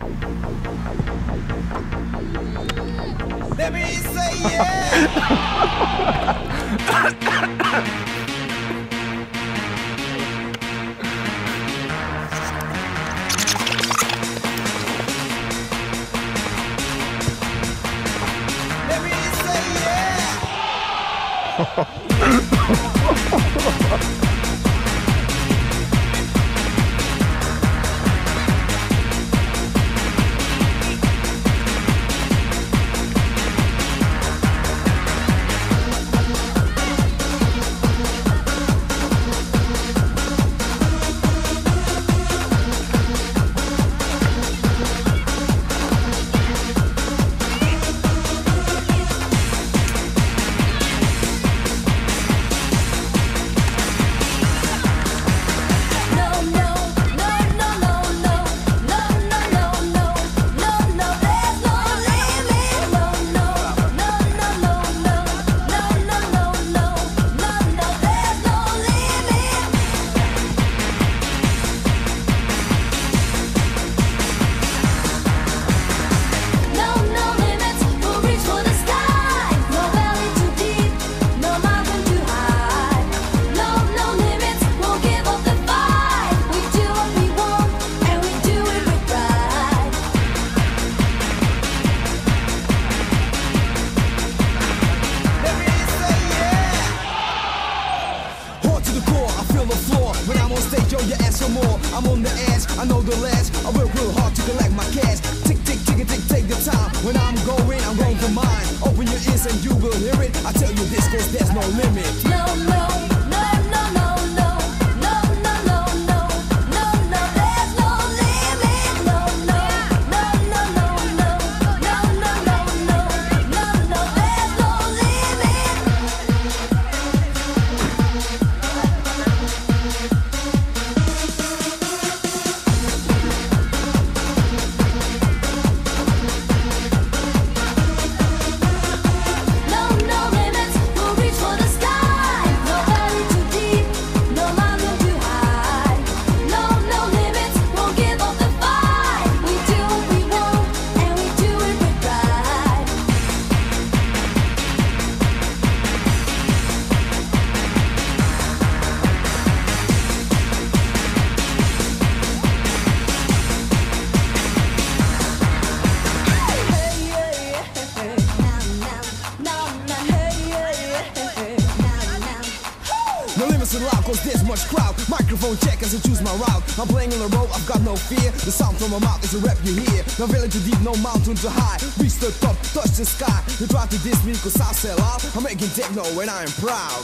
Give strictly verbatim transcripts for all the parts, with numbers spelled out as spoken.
Let me say yeah. Let me say yeah. I'm on the edge, I know the last. I work real hard to collect my cash. Tick, tick, tick, tick, take the time. When I'm going, I'm going for mine. Open your ears and you will hear it. I tell you this, cause there's no limit. No, no, no, no, no, no. No, no, no, no. No, no, there's no limit. No, no, no, no, no, no. No, no, no, no. No, no, there's no limit. No limits allowed, cause there's much crowd. Microphone check as I choose my route. I'm playing on the road, I've got no fear. The sound from my mouth is a rap you hear. No valley too deep, no mountain too high. Reach the top, touch the sky. You try to diss me cause I sell out. I'm making techno and I am proud.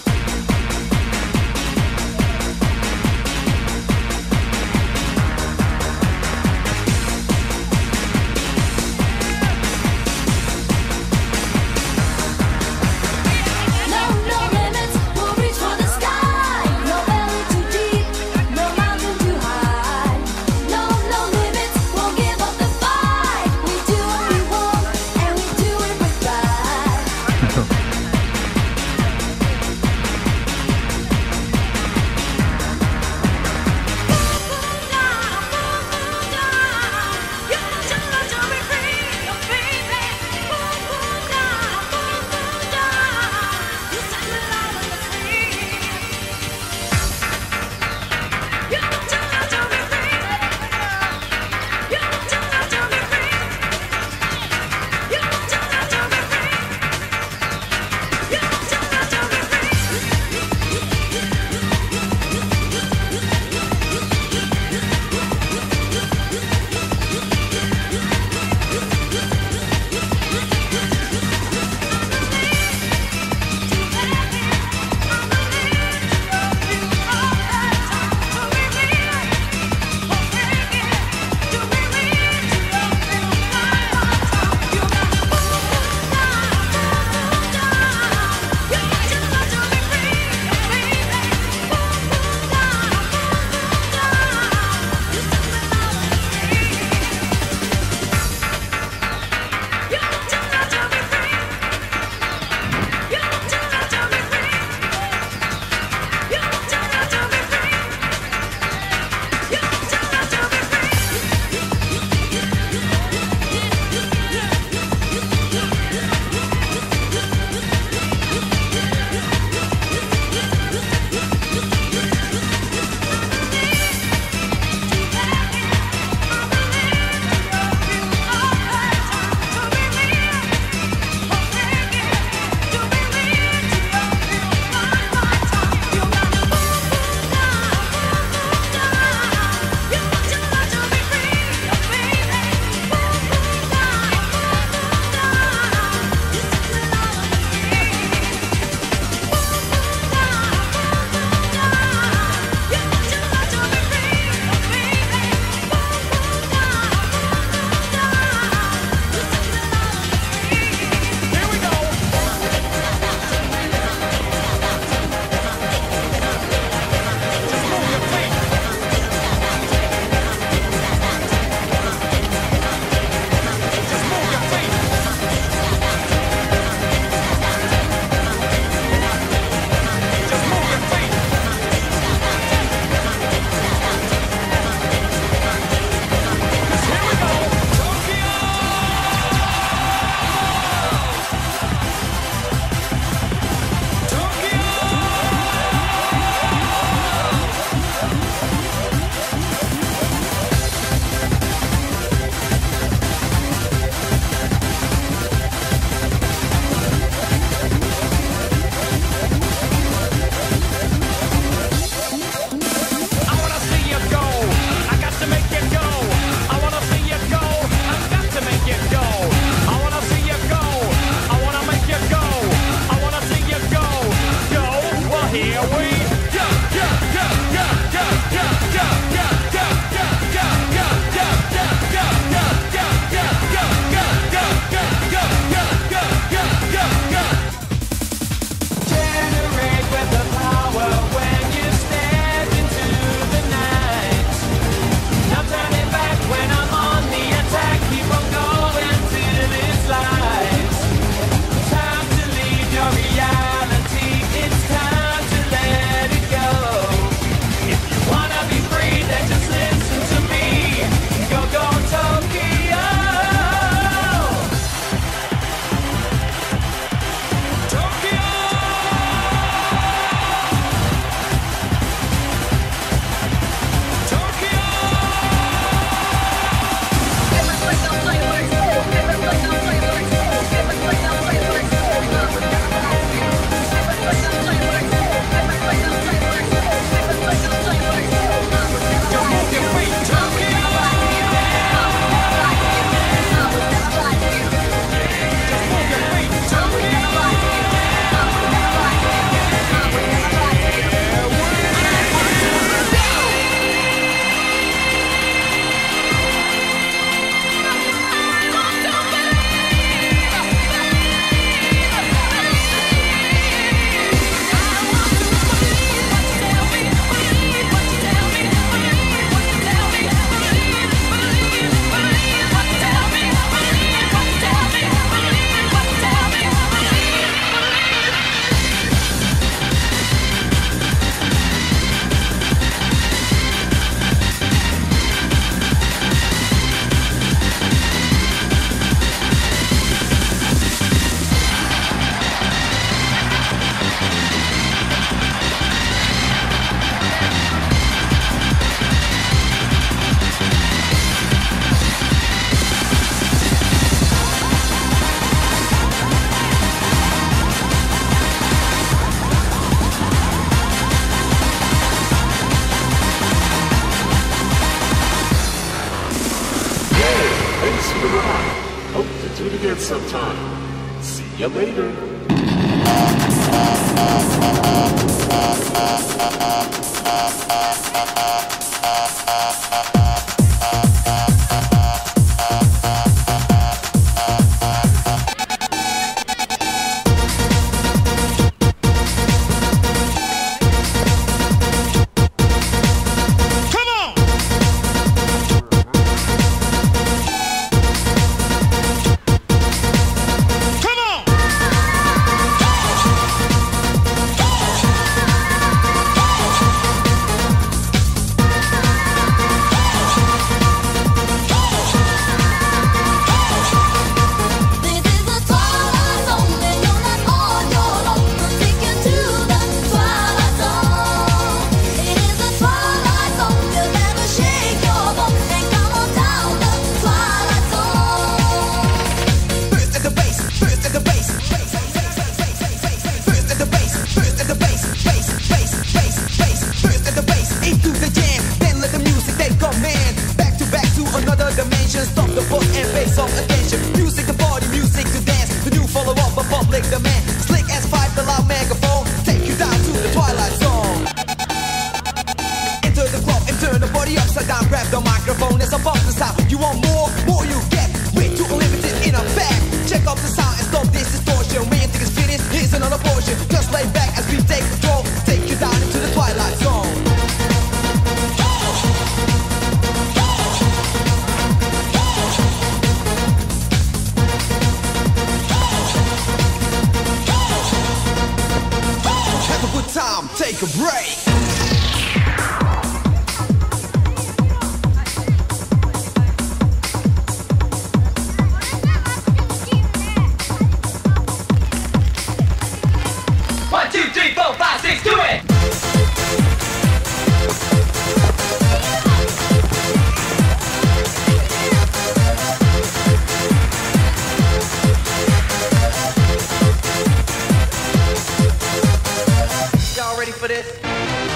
for the ride. Hope to do it again sometime. See ya later. Stop the bus and pay some attention. Music to party, music to dance. The new follow-up of public demand. Slick as five, the loud megaphone. Take you down to the twilight zone. Enter the club and turn the body upside down. Grab the microphone, it's about the sound. You want more? More you get. Way too unlimited in a bag. Check out the sound and stop this distortion. When you think it's finished, here's another portion. Just lay back as we take control. Take you down into the twilight zone. Time, take a break. One, two, three, four, five, six, do it! Y'all ready for this?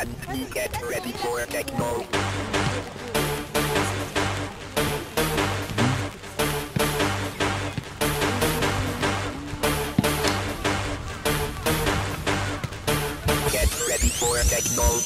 Everyone, get ready for techno. Get ready for techno.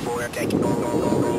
for techno.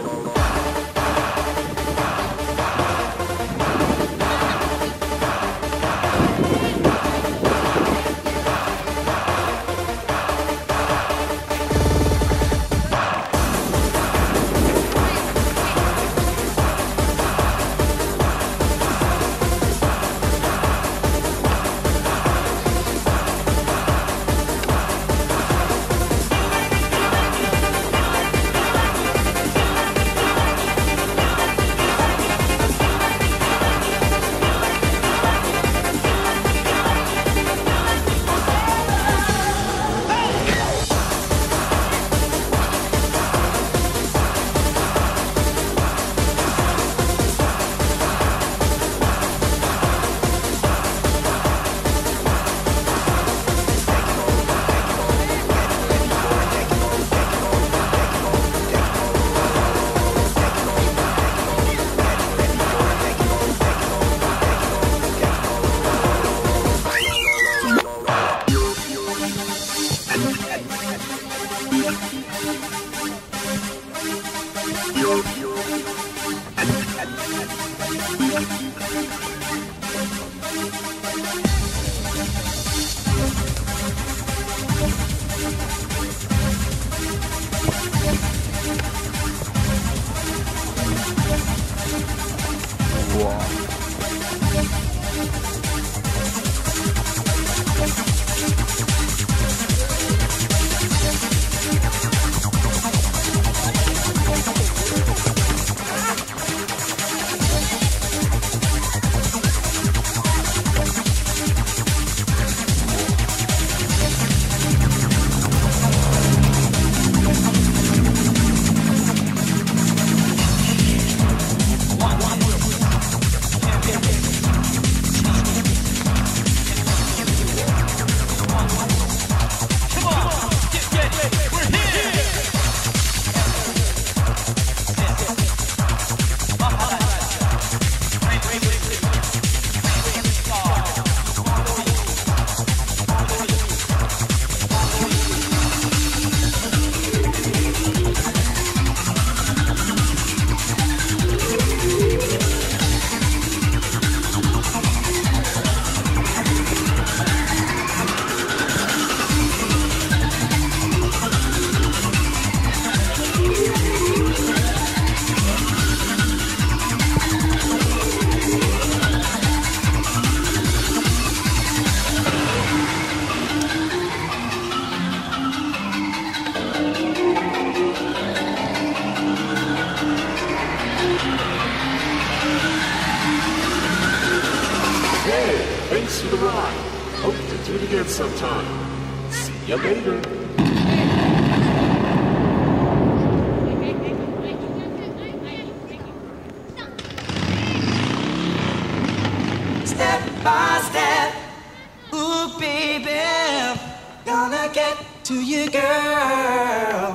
Thanks for the ride. Hope to do it again sometime. See ya later. Step by step, ooh baby, gonna get to you, girl.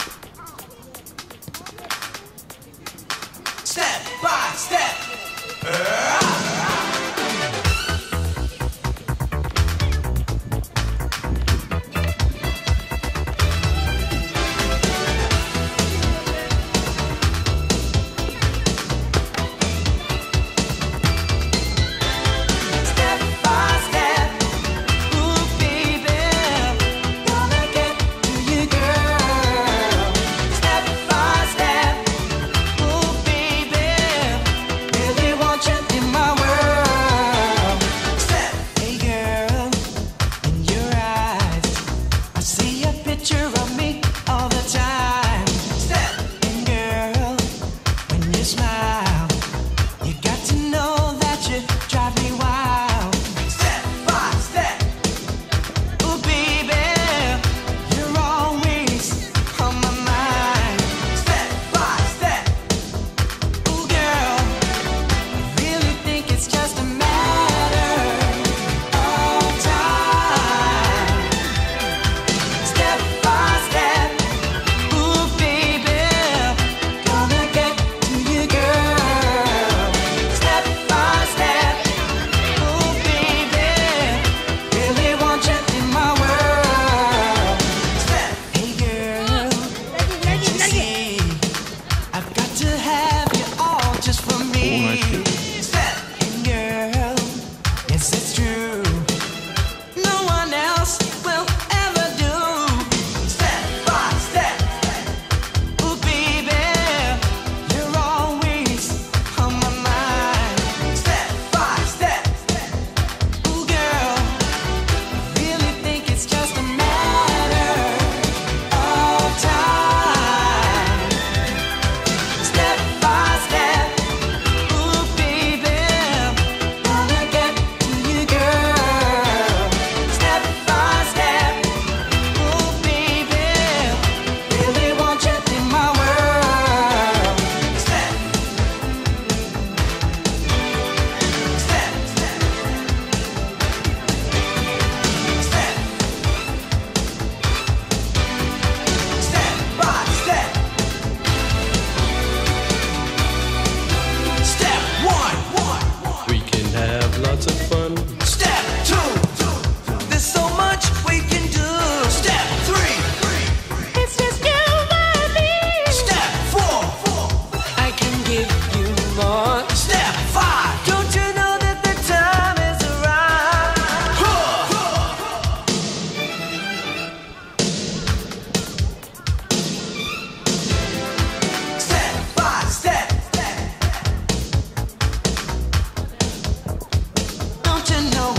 Step by step. My world.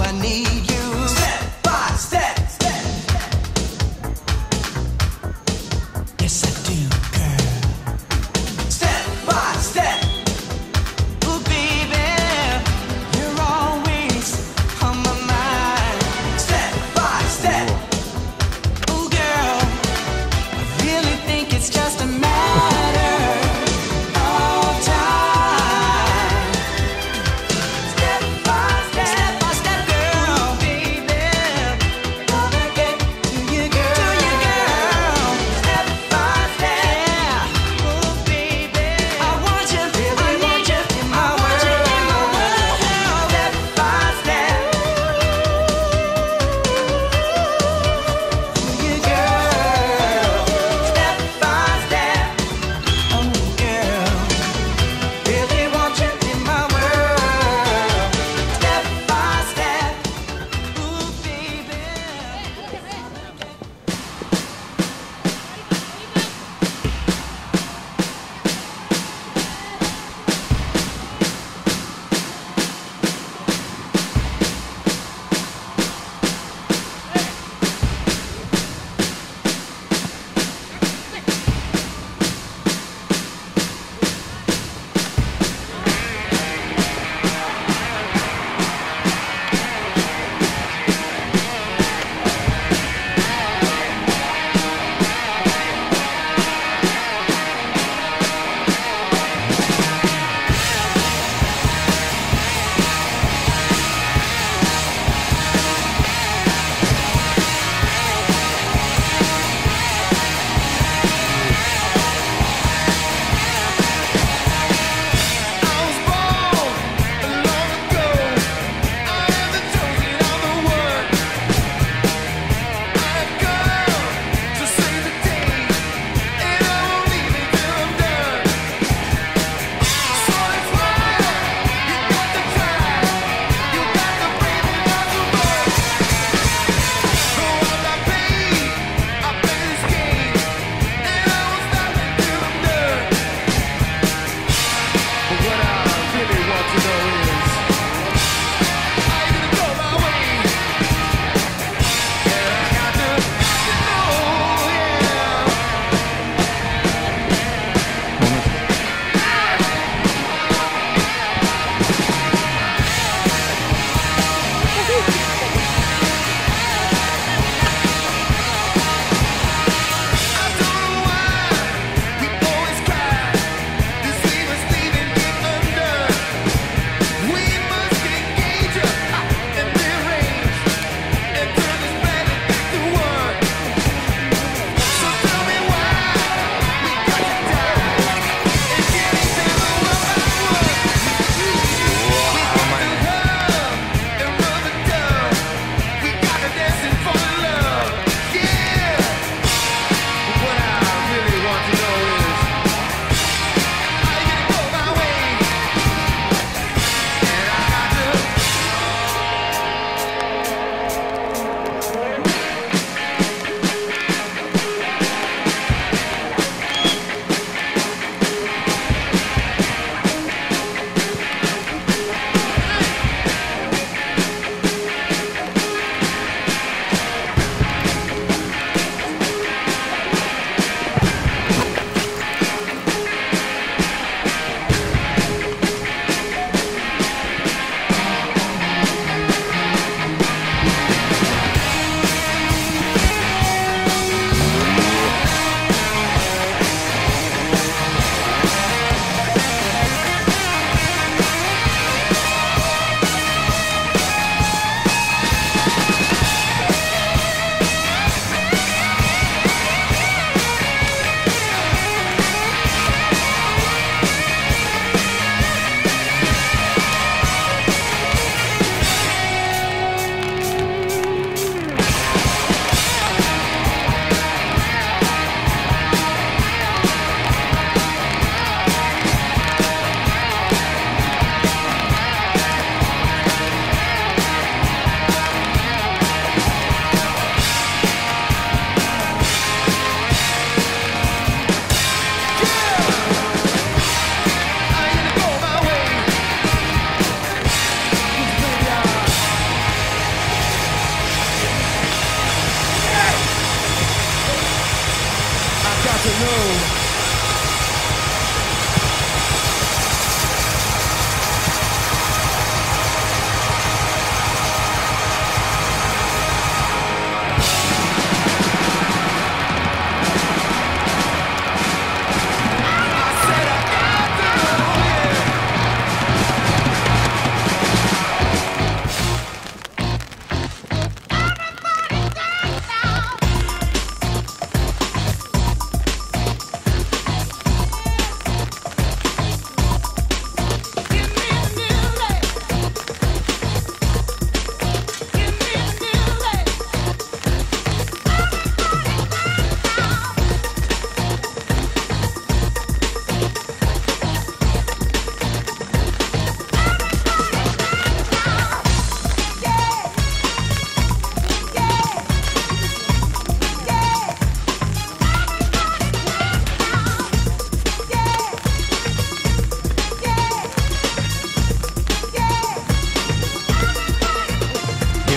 I need you. Step by step. Yes, I do, girl. Step by step. Ooh, baby, you're always on my mind. Step by step. Ooh, girl, I really think it's just a matter of time. Step by step, step by step, girl.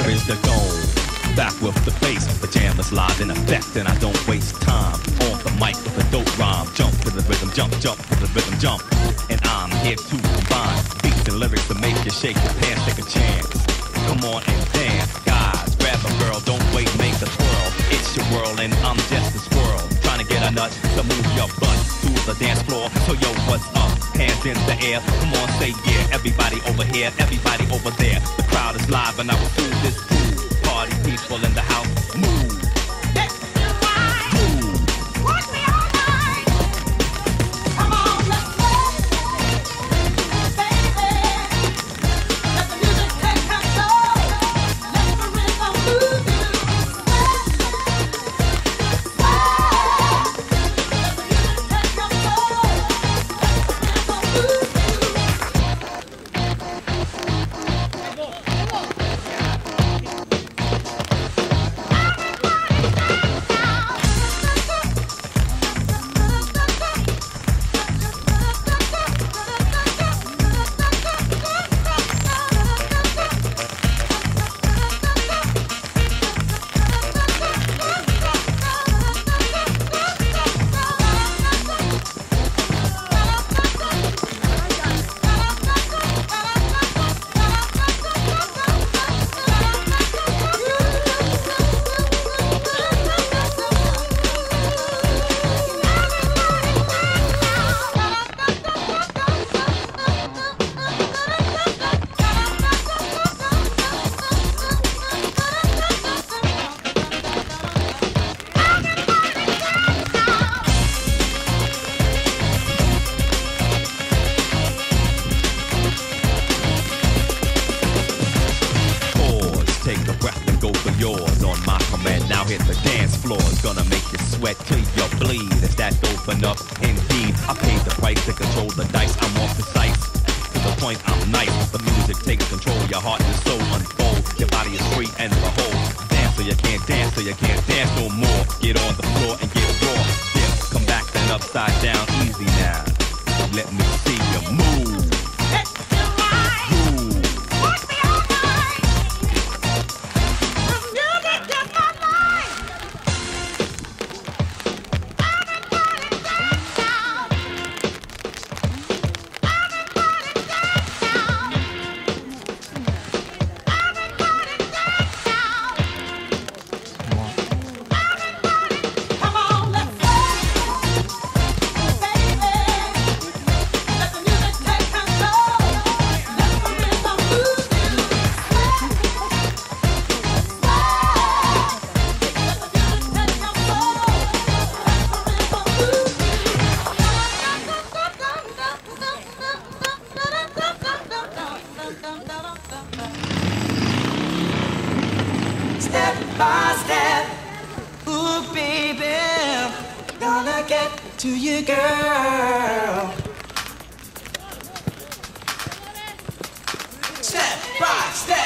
here is the goal. Back with the bass, the jam is live in effect, and I don't waste time. On the mic with a dope rhyme, jump to the rhythm, jump, jump to the rhythm, jump. And I'm here to combine beats and lyrics to make you shake your pants, take a chance. Come on and dance, guys, grab a girl, don't wait, make a twirl. It's your world and I'm just a squirrel, trying to get a nut to move your butt to the dance floor. So yo, what's up? Hands in the air, come on, say yeah. Everybody over here, everybody over there. The crowd is live and I will do this too. Party people in the house, move. Up. Indeed, I paid the price to control the dice. I'm more precise. To the point, I'm nice. The music takes control. Your heart and soul unfold. Your body is free and behold. Dance so you can't dance, so you can't dance no more. Get on the floor and get raw. Dip, come back then upside down. Easy now. Let me see you move. To you, girl. Step by step.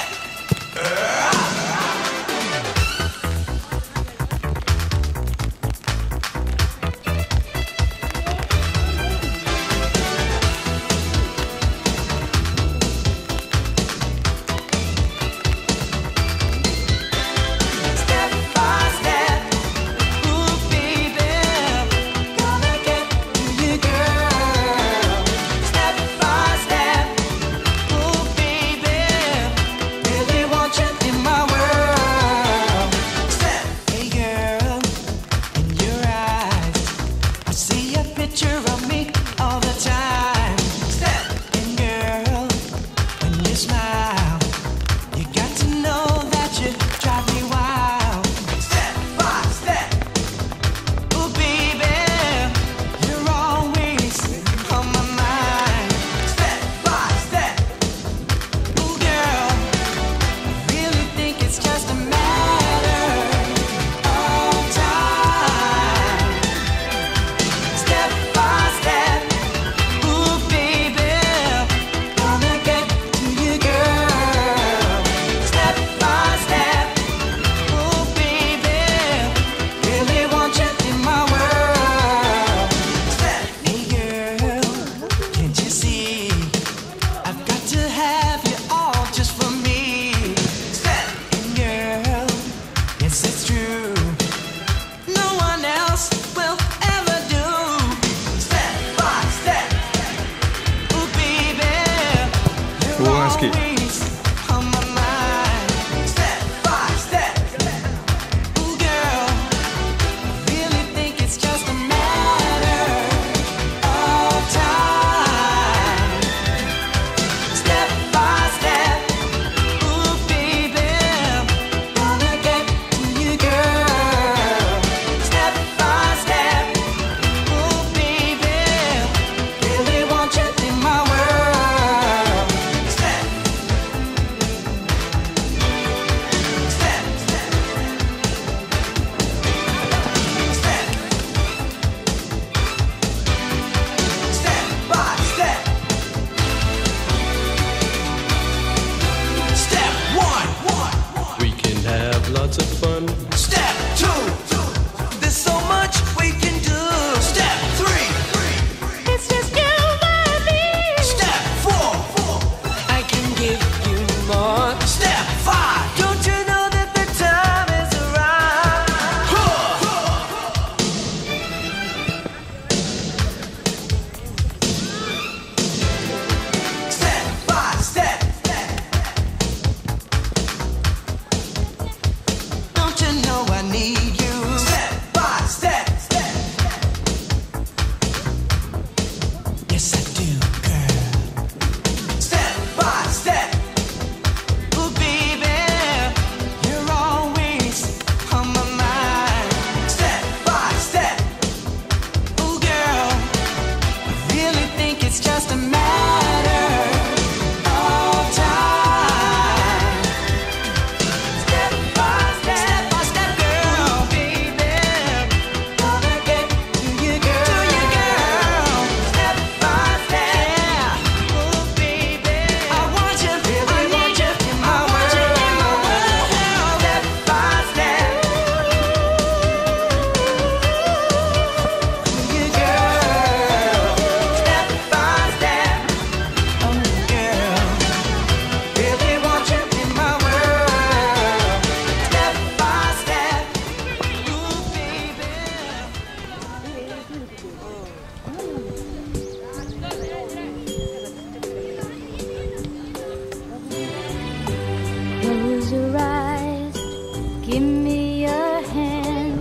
Close your eyes, give me your hand.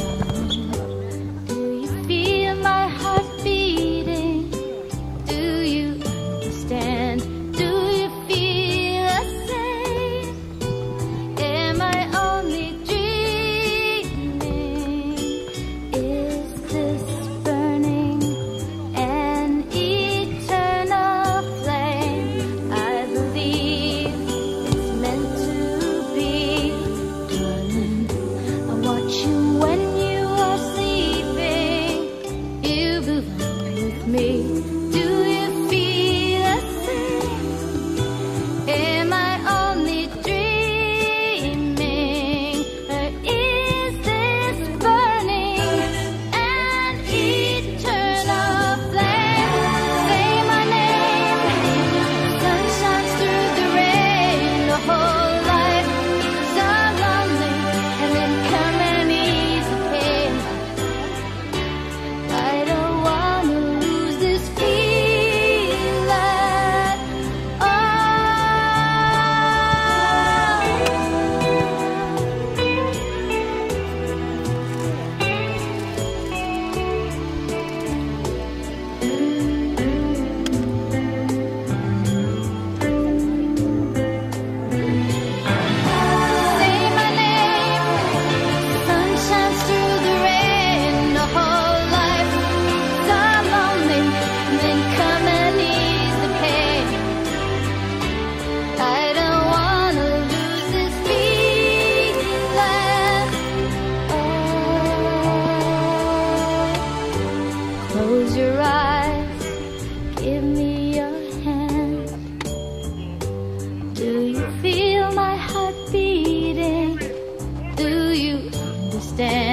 Do you feel my heart beating? Do you understand? Do you feel the same? Am I only dreaming? Is this burning an eternal flame? I believe it's meant to be. Darling, I watch you when you are sleeping. You belong with me. Do you feel the same? Am I only dreaming? Or is this burning an eternal flame? Say my name. Sun shines through the rain. The whole life so lonely, and then come and ease the pain. I don't wanna lose this feeling. Oh. Say my name. Sun shines through the rain. The whole life so lonely, and then come and ease the pain. I don't wanna lose this feeling. Oh. Close your eyes, give me your hand. Do you feel my heart beating? Do you understand?